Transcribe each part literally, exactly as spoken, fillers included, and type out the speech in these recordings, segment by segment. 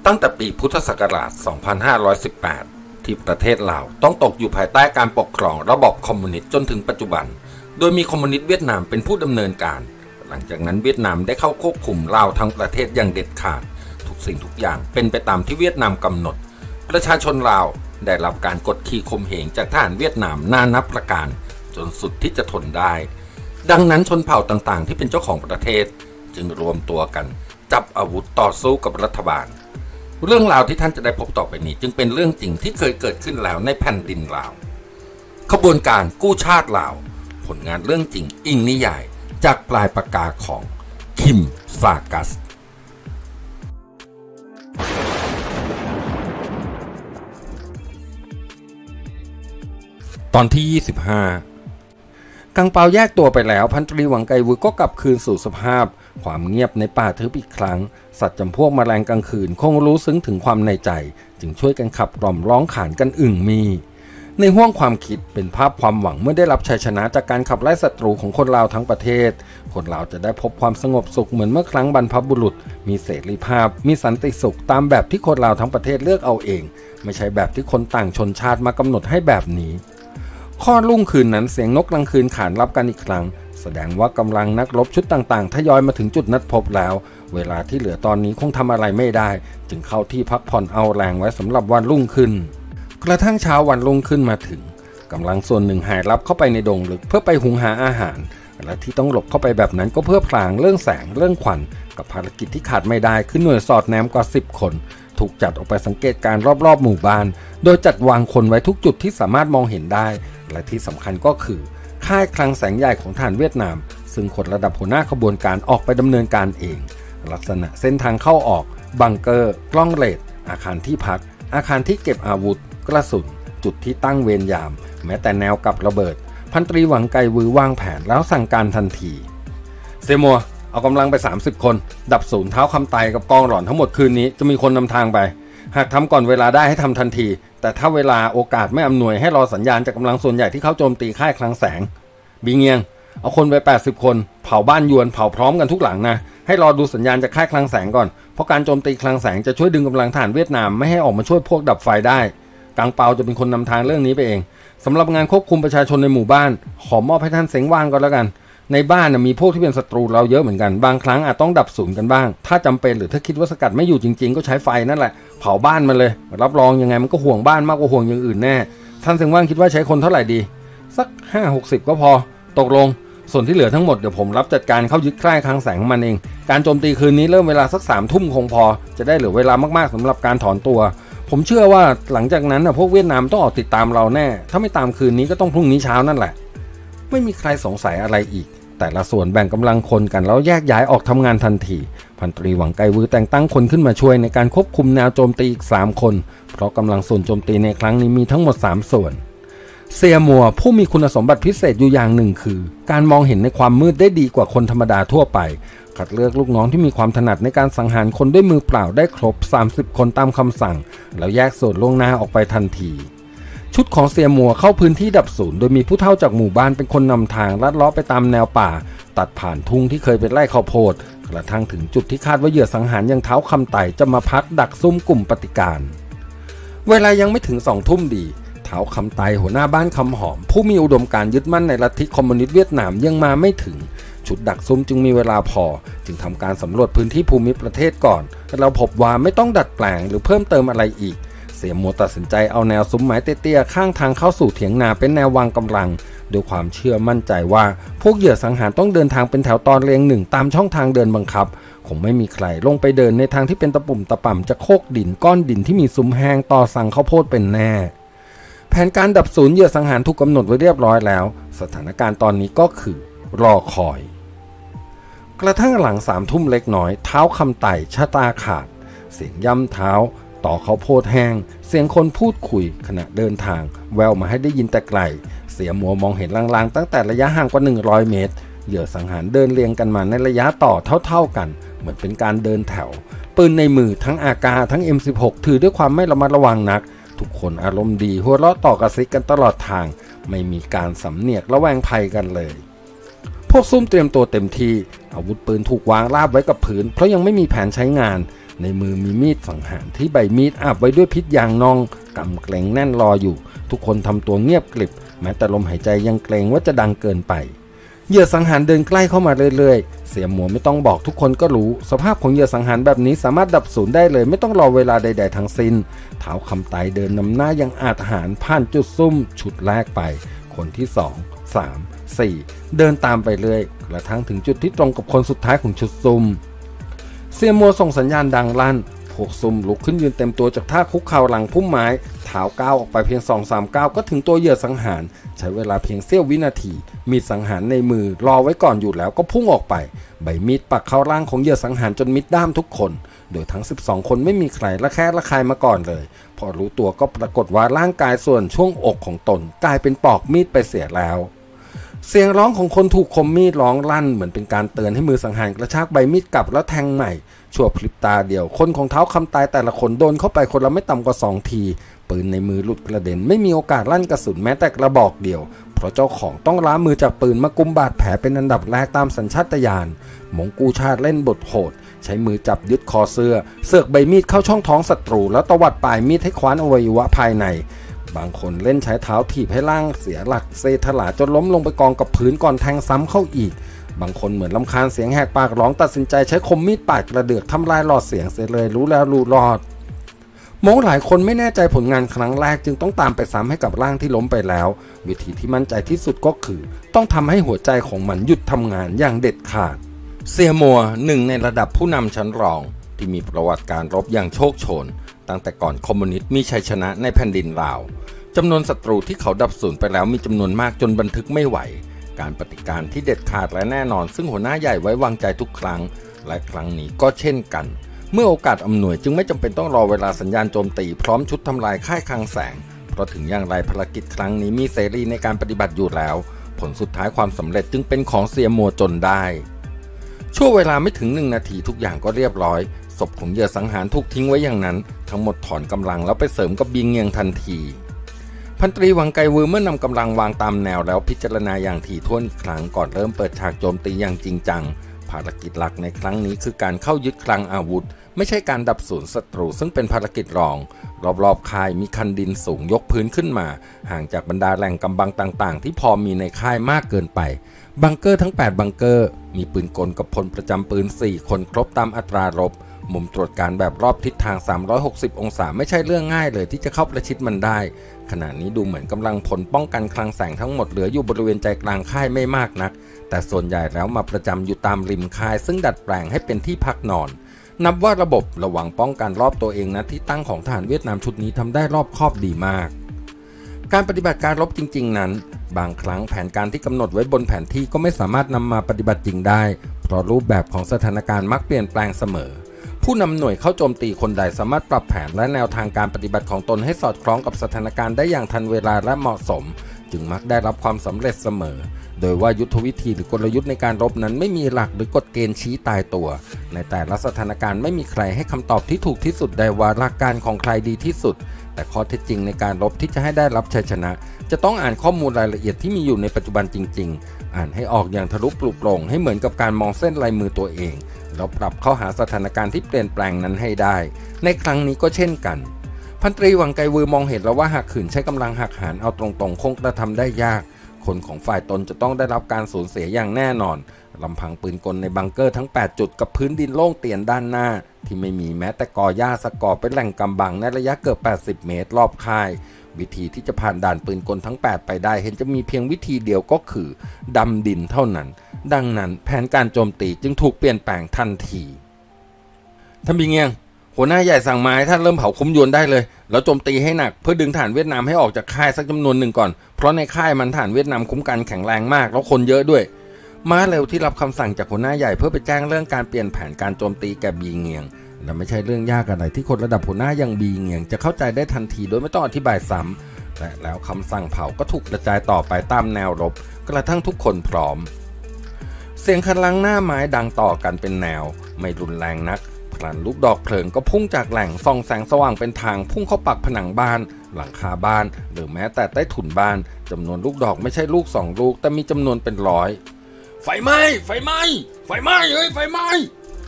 ตั้งแต่ปีพุทธศักราช สองพันห้าร้อยสิบแปด ที่ประเทศลาวต้องตกอยู่ภายใต้การปกครองระบอบคอมมิวนิสต์จนถึงปัจจุบันโดยมีคอมมิวนิสต์เวียดนามเป็นผู้ดำเนินการหลังจากนั้นเวียดนามได้เข้าควบคุมลาวทั้งประเทศอย่างเด็ดขาดทุกสิ่งทุกอย่างเป็นไปตามที่เวียดนามกำหนดประชาชนลาวได้รับการกดขี่ข่มเหงจากทหารเวียดนามนานับประการจนสุดที่จะทนได้ดังนั้นชนเผ่าต่างๆที่เป็นเจ้าของประเทศจึงรวมตัวกันจับอาวุธต่อสู้กับรัฐบาลเรื่องราวที่ท่านจะได้พบต่อไปนี้จึงเป็นเรื่องจริงที่เคยเกิดขึ้นแล้วในแผ่นดินลาวขบวนการกู้ชาติลาวผลงานเรื่องจริงอิงนิยายจากปลายปากกาของคิมซากัสตอนที่ยี่สิบห้ากังเปาแยกตัวไปแล้วพันตรีหวังไกวือก็กลับคืนสู่สภาพความเงียบในป่าทึบอีกครั้งสัตว์จำพวกแมลงกลางคืนคงรู้ซึ้งถึงความในใจจึงช่วยกันขับกล่อมร้องขานกันอึ่งมีในห้วงความคิดเป็นภาพความหวังเมื่อได้รับชัยชนะจากการขับไล่ศัตรูของคนลาวทั้งประเทศคนลาวจะได้พบความสงบสุขเหมือนเมื่อครั้งบรรพบุรุษมีเสรีภาพมีสันติสุขตามแบบที่คนลาวทั้งประเทศเลือกเอาเองไม่ใช่แบบที่คนต่างชนชาติมากำหนดให้แบบนี้ข้อรุ่งคืนนั้นเสียงนกกลางคืนขานรับกันอีกครั้งแสดงว่ากำลังนักรบชุดต่างๆทยอยมาถึงจุดนัดพบแล้วเวลาที่เหลือตอนนี้คงทำอะไรไม่ได้จึงเข้าที่พักผ่อนเอาแรงไว้สำหรับวันรุ่งขึ้นกระทั่งเช้าวันรุ่งขึ้นมาถึงกำลังส่วนหนึ่งหายลับเข้าไปในดงลึกเพื่อไปหุงหาอาหารและที่ต้องหลบเข้าไปแบบนั้นก็เพื่อพลางเรื่องแสงเรื่องควันกับภารกิจที่ขาดไม่ได้คือหน่วยสอดแนมกว่าสิบคนถูกจัดออกไปสังเกตการรอบๆหมู่บ้านโดยจัดวางคนไว้ทุกจุดที่สามารถมองเห็นได้และที่สำคัญก็คือค่ายคลังแสงใหญ่ของทหารเวียดนามซึ่งคนระดับหัวหน้าขบวนการออกไปดำเนินการเองลักษณะเส้นทางเข้าออกบังเกอร์กล้องเรดอาคารที่พักอาคารที่เก็บอาวุธกระสุนจุดที่ตั้งเวรยามแม้แต่แนวกับระเบิดพันตรีหวังไกวือวางแผนแล้วสั่งการทันทีเซมัวเอากำลังไปสามสิบคนดับศูนย์เท้าคำไตกับกองหล่อนทั้งหมดคืนนี้จะมีคนนำทางไปหากทำก่อนเวลาได้ให้ทำทันทีแต่ถ้าเวลาโอกาสไม่อำนวยให้รอสัญญาณจากกำลังส่วนใหญ่ที่เข้าโจมตีค่ายคลังแสงบีเงียงเอาคนไปแปดสิบคนเผาบ้านยวนเผาพร้อมกันทุกหลังนะให้รอดูสัญญาณจากค่ายคลังแสงก่อนเพราะการโจมตีคลังแสงจะช่วยดึงกำลังทหารเวียดนามไม่ให้ออกมาช่วยพวกดับไฟได้กังเปาจะเป็นคนนำทางเรื่องนี้ไปเองสำหรับงานควบคุมประชาชนในหมู่บ้านขอมอบให้ท่านเสงว่างก็แล้วกันในบ้านมีพวกที่เป็นศัตรูเราเยอะเหมือนกันบางครั้งอาจต้องดับศูนย์กันบ้างถ้าจำเป็นหรือถ้าคิดว่าสกัดไม่อยู่จริงๆก็ใช้ไฟนั่นแหละเผาบ้านมันเลยรับรองยังไงมันก็ห่วงบ้านมากกว่าห่วงอย่างอื่นแน่ท่านเสงว่างคิดว่าใช้คนเท่าไหร่ดีสัก ห้าหกสิบ ก็พอตกลงส่วนที่เหลือทั้งหมดเดี๋ยวผมรับจัดการเข้ายึดค่ายคลังแสงของมันเองการโจมตีคืนนี้เริ่มเวลาสักสามทุ่มคงพอจะได้เหลือเวลามากๆสำหรับการถอนตัวผมเชื่อว่าหลังจากนั้นนะพวกเวียดนามต้องออกติดตามเราแน่ถ้าไม่ตามคืนนี้ก็ต้องพรุ่งนี้เช้านั่นแหละไม่มีใครสงสัยอะไรอีกแต่ละส่วนแบ่งกำลังคนกันแล้วแยกย้ายออกทำงานทันทีพันตรีหวังไกวือแต่งตั้งคนขึ้นมาช่วยในการควบคุมแนวโจมตีอีกสามคนเพราะกำลังส่วนโจมตีในครั้งนี้มีทั้งหมดสามส่วนเซียมัวผู้มีคุณสมบัติพิเศษอยู่อย่างหนึ่งคือการมองเห็นในความมืดได้ดีกว่าคนธรรมดาทั่วไปคัดเลือกลูกน้องที่มีความถนัดในการสังหารคนด้วยมือเปล่าได้ครบสามสิบคนตามคำสั่งแล้วแยกส่วนล่วงหน้าออกไปทันทีชุดของเซียมัวเข้าพื้นที่ดับศูนย์โดยมีผู้เฒ่าจากหมู่บ้านเป็นคนนำทางลัดเลาะไปตามแนวป่าตัดผ่านทุ่งที่เคยเป็นไร่ข้าวโพดกระทั่งถึงจุดที่คาดว่าเหยื่อสังหารยังเท้าคำไต่จะมาพักดักซุ่มกลุ่มปฏิการเวลายังไม่ถึงสองทุ่มดีเท้าคำไต่หัวหน้าบ้านคำหอมผู้มีอุดมการยึดมั่นในลัทธิคอมมิวนิสต์เวียดนามยังมาไม่ถึงชุดดักซุ่มจึงมีเวลาพอจึงทำการสำรวจพื้นที่ภูมิประเทศก่อนเราพบว่าไม่ต้องดัดแปลงหรือเพิ่มเติมอะไรอีกเสียมัวตัดสินใจเอาแนวซุ้มไม้เตี้ยๆข้างทางเข้าสู่เถียงนาเป็นแนววางกำลังด้วยความเชื่อมั่นใจว่าพวกเหยื่อสังหารต้องเดินทางเป็นแถวตอนเรียงหนึ่งตามช่องทางเดินบังคับคงไม่มีใครลงไปเดินในทางที่เป็นตะปุ่มตะป่ำจะโคกดินก้อนดินที่มีซุ้มแห้งต่อสั่งข้าวโพดเป็นแน่แผนการดับศูนย์เหยื่อสังหารถูกกำหนดไว้เรียบร้อยแล้วสถานการณ์ตอนนี้ก็คือรอคอยกระทั่งหลังสามทุ่มเล็กน้อยเท้าคำไต่ชะตาขาดเสียงย่ำเท้าต่อข้าวโพดแห้งเสียงคนพูดคุยขณะเดินทางแววมาให้ได้ยินแต่ไกลเสียมัวมองเห็นลางๆตั้งแต่ระยะห่างกว่าหนึ่งร้อยเมตรเหยื่อสังหารเดินเรียงกันมาในระยะต่อเท่าๆกันเหมือนเป็นการเดินแถวปืนในมือทั้งอากาทั้ง เอ็ม สิบหก ถือด้วยความไม่ระมัดระวังนักทุกคนอารมณ์ดีหัวเราะต่อกระซิกกันตลอดทางไม่มีการสำเนียกระแวงภัยกันเลยพวกซุ่มเตรียมตัวเต็มที่อาวุธปืนถูกวางราบไว้กับพื้นเพราะยังไม่มีแผนใช้งานในมือมีมีดสังหารที่ใบมีดอาบไว้ด้วยพิษยางนองกำเกรงแน่นรออยู่ทุกคนทำตัวเงียบกริบแม้แต่ลมหายใจยังเกรงว่าจะดังเกินไปเหยื่อสังหารเดินใกล้เข้ามาเรื่อยๆเสียหมัวไม่ต้องบอกทุกคนก็รู้สภาพของเหยื่อสังหารแบบนี้สามารถดับสูญได้เลยไม่ต้องรอเวลาใดๆทั้งสิ้นเท้าคำไตเดินนำหน้ายังอาจหารผ่านจุดซุ่มชุดแรกไปคนที่สอง สาม สี่เดินตามไปเรื่อยกระทั่งถึงจุดที่ตรงกับคนสุดท้ายของชุดซุ่มเสียมัวส่งสัญญาณดังลั่นพวกซุ่มลุกขึ้นยืนเต็มตัวจากท่าคุกเข่าหลังพุ่มไม้เท้าก้าวออกไปเพียง สองสาม ก้าวก็ถึงตัวเหยื่อสังหารใช้เวลาเพียงเสี้ยววินาทีมีดสังหารในมือรอไว้ก่อนอยู่แล้วก็พุ่งออกไปใบมีดปักเข้าร่างของเหยื่อสังหารจนมิดด้ามทุกคนโดยทั้งสิบสองคนไม่มีใครละแคะละคายมาก่อนเลยพอรู้ตัวก็ปรากฏว่าร่างกายส่วนช่วงอกของตนกลายเป็นปอกมีดไปเสียแล้วเสียงร้องของคนถูกคมมีดร้องลั่นเหมือนเป็นการเตือนให้มือสังหารกระชากใบมีดกลับแล้วแทงใหม่ชั่วพริบตาเดียวคนของเท้าคำตายแต่ละคนโดนเข้าไปคนละไม่ต่ำกว่าสองทีปืนในมือหลุดกระเด็นไม่มีโอกาสลั่นกระสุนแม้แต่กระบอกเดียวเพราะเจ้าของต้องล้ามือจากปืนมากุมบาดแผลเป็นอันดับแรกตามสัญชาตญาณมงกูชาติเล่นบทโหดใช้มือจับยึดคอเสื้อเสือกใบมีดเข้าช่องท้องศัตรูแล้วตวัดปลายมีดให้คว้านอวัยวะภายในบางคนเล่นใช้เท้าถีบให้ร่างเสียหลักเซถลาจนล้มลงไปกองกับพื้นก่อนแทงซ้ำเข้าอีกบางคนเหมือนรำคาญเสียงแหกปากร้องตัดสินใจใช้คมมีดปาดกระเดือกทำลายหลอดเสียงเสียเลยรู้แล้วรู้รอดมงหลายคนไม่แน่ใจผลงานครั้งแรกจึงต้องตามไปซ้ำให้กับร่างที่ล้มไปแล้ววิธีที่มั่นใจที่สุดก็คือต้องทำให้หัวใจของมันหยุดทำงานอย่างเด็ดขาดเซียมัวหนึ่งในระดับผู้นำชั้นรองที่มีประวัติการรบอย่างโชคโชนตั้งแต่ก่อนคอมมิวนิสต์มีชัยชนะในแผ่นดินลาวจำนวนศัตรูที่เขาดับสูญไปแล้วมีจำนวนมากจนบันทึกไม่ไหวการปฏิการที่เด็ดขาดและแน่นอนซึ่งหัวหน้าใหญ่ไว้วางใจทุกครั้งและครั้งนี้ก็เช่นกันเมื่อโอกาสอำนวยจึงไม่จำเป็นต้องรอเวลาสัญญาณโจมตีพร้อมชุดทำลายค่ายคลังแสงเพราะถึงอย่างไรภารกิจครั้งนี้มีเสรีในการปฏิบัติอยู่แล้วผลสุดท้ายความสำเร็จจึงเป็นของเสียมัวจนได้ช่วงเวลาไม่ถึงหนึ่งนาทีทุกอย่างก็เรียบร้อยศพของเหยื่อสังหารถูกทิ้งไว้อย่างนั้นทั้งหมดถอนกำลังแล้วไปเสริมกับบีเงียงทันทีพันตรีหวังไกวือเมื่อนำกำลังวางตามแนวแล้วพิจารณาอย่างถี่ถ้วนอีกครั้งก่อนเริ่มเปิดฉากโจมตีอย่างจริงจังภารกิจหลักในครั้งนี้คือการเข้ายึดคลังอาวุธไม่ใช่การดับสูญศัตรูซึ่งเป็นภารกิจรองรอบๆค่ายมีคันดินสูงยกพื้นขึ้นมาห่างจากบรรดาแหล่งกำบังต่างๆที่พอมีในค่ายมากเกินไปบังเกอร์ทั้งแปดบังเกอร์มีปืนกลกับพลประจำปืนสี่คนครบตามอัตรารบมุมตรวจการแบบรอบทิศทางสามร้อยหกสิบองศาไม่ใช่เรื่องง่ายเลยที่จะเข้าประชิดมันได้ขณะนี้ดูเหมือนกำลังพลป้องกันคลังแสงทั้งหมดเหลืออยู่บริเวณใจกลางค่ายไม่มากนักแต่ส่วนใหญ่แล้วมาประจำอยู่ตามริมค่ายซึ่งดัดแปลงให้เป็นที่พักนอนนับว่าระบบระวังป้องกันรอบตัวเองนะที่ตั้งของทหารเวียดนามชุดนี้ทำได้รอบคอบดีมากการปฏิบัติการรบจริงๆนั้นบางครั้งแผนการที่กำหนดไว้บนแผนที่ก็ไม่สามารถนำมาปฏิบัติจริงได้เพราะรูปแบบของสถานการณ์มักเปลี่ยนแปลงเสมอผู้นำหน่วยเข้าโจมตีคนใดสามารถปรับแผนและแนวทางการปฏิบัติของตนให้สอดคล้องกับสถานการณ์ได้อย่างทันเวลาและเหมาะสมจึงมักได้รับความสำเร็จเสมอโดยว่ายุทธวิธีหรือกลยุทธ์ในการรบนั้นไม่มีหลักหรือกฎเกณฑ์ชี้ตายตัวในแต่ละสถานการณ์ไม่มีใครให้คำตอบที่ถูกที่สุดได้ว่าหลักการของใครดีที่สุดแต่ข้อเท็จจริงในการรบที่จะให้ได้รับชัยชนะจะต้องอ่านข้อมูลรายละเอียดที่มีอยู่ในปัจจุบันจริงๆอ่านให้ออกอย่างทะลุปลุกโปร่งให้เหมือนกับการมองเส้นลายมือตัวเองแล้วปรับเข้าหาสถานการณ์ที่เปลี่ยนแปลงนั้นให้ได้ในครั้งนี้ก็เช่นกันพันตรีหวังไกวือมองเห็นแล้วว่าหากขืนใช้กำลังหักหารเอาตรงๆคงกระทำได้ยากคนของฝ่ายตนจะต้องได้รับการสูญเสียอย่างแน่นอนลำพังปืนกลในบังเกอร์ทั้งแปดจุดกับพื้นดินโล่งเตียนด้านหน้าที่ไม่มีแม้แต่กอหญ้าสักกอเป็นแหล่งกำบังในระยะเกือบแปดสิบเมตรรอบค่ายวิธีที่จะผ่านด่านปืนกลทั้งแปดไปได้เห็นจะมีเพียงวิธีเดียวก็คือดำดินเท่านั้นดังนั้นแผนการโจมตีจึงถูกเปลี่ยนแปลงทันทีท่านบิงเงียงหัวหน้าใหญ่สั่งมาให้ท่านเริ่มเผาคุ้มยวนได้เลยแล้วโจมตีให้หนักเพื่อดึงฐานเวียดนามให้ออกจากค่ายสักจำนวนหนึ่งก่อนเพราะในค่ายมันฐานเวียดนามคุ้มกันแข็งแรงมากแล้วคนเยอะด้วยม้าเร็วที่รับคำสั่งจากหัวหน้าใหญ่เพื่อไปแจ้งเรื่องการเปลี่ยนแผนการโจมตีแก่บีเงียงและไม่ใช่เรื่องยากอะไรที่คนระดับหัวหน้าอย่างบีเงียงจะเข้าใจได้ทันทีโดยไม่ต้องอธิบายซ้ำและแล้วคำสั่งเผาก็ถูกกระจายต่อไปตามแนวรบกระทั่งทุกคนพร้อมเสียงคันลังหน้าไม้ดังต่อกันเป็นแนวไม่รุนแรงนักพลันลูกดอกเพลิงก็พุ่งจากแหล่งส่องแสงสว่างเป็นทางพุ่งเข้าปักผนังบ้านหลังคาบ้านหรือแม้แต่ใต้ถุนบ้านจำนวนลูกดอกไม่ใช่ลูกสองลูกแต่มีจำนวนเป็นร้อยไฟไหม้ไฟไหม้ไฟไหม้เอ้ยไฟไหม้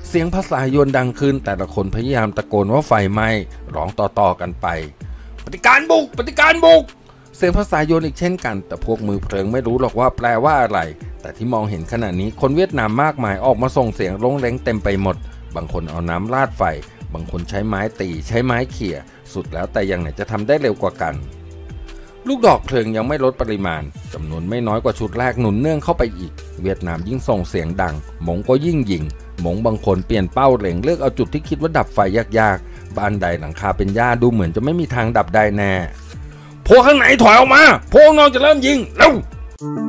เสียงภาษายวนดังขึ้นแต่ละคนพยายามตะโกนว่าไฟไหม้ร้องต่อๆกันไปปฏิการบุกปฏิการบุกเสียงภาษายวนอีกเช่นกันแต่พวกมือเพลิงไม่รู้หรอกว่าแปลว่าอะไรแต่ที่มองเห็นขณะนี้คนเวียดนามมากมายออกมาส่งเสียงร้องเร้งเต็มไปหมดบางคนเอาน้ำราดไฟบางคนใช้ไม้ตีใช้ไม้เขี่ยสุดแล้วแต่อย่างไหนจะทำได้เร็วกว่ากันลูกดอกเพลิงยังไม่ลดปริมาณจำนวนไม่น้อยกว่าชุดแรกหนุนเนื่องเข้าไปอีกเวียดนามยิ่งส่งเสียงดังหมงก็ยิ่งยิงหมงบางคนเปลี่ยนเป้าเล็งเลือกเอาจุดที่คิดว่าดับไฟยากๆบ้านใดหลังคาเป็นหญ้าดูเหมือนจะไม่มีทางดับได้แน่พวกข้างในถอยออกมาพวกนอกจะเริ่มยิงเร็ว